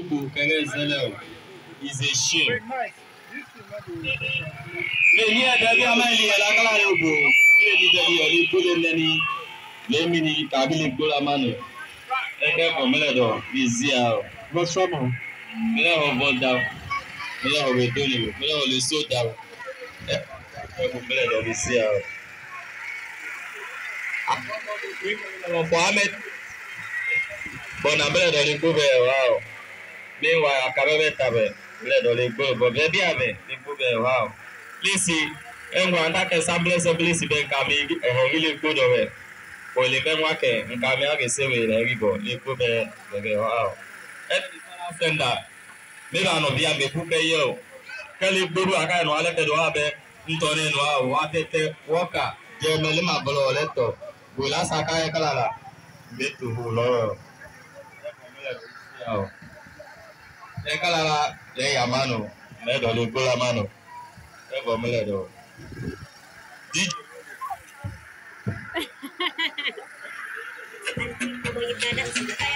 is a shame. Me here there be amali ala kala yobo. Me ni dali oli kule nani. Me mini kabili kola mano. Eke komele do bizia. What's wrong? Me le ho boda. Me le ho bedoli. Me le ho le soda. Eke komele do bizia. For Ahmed. Bona mele do le kube wow. Meanwhile, akabe tabe. Mele do le kube. But baby ame le kube wow. Lisi, engwa ndake sambles of Lisi ben kami really good of it. For the ben wake, and kami ake sewe le ribo, le kube bebe wow. Every sender, maybe I know be kupe yo. Kali buru aka no aleke do abe, ntone no a wate waka, je melima bolo leto. Bula saka e kalala. Betu hulo. E kalala le yamano, me do le kula mano. Evo meledo. Di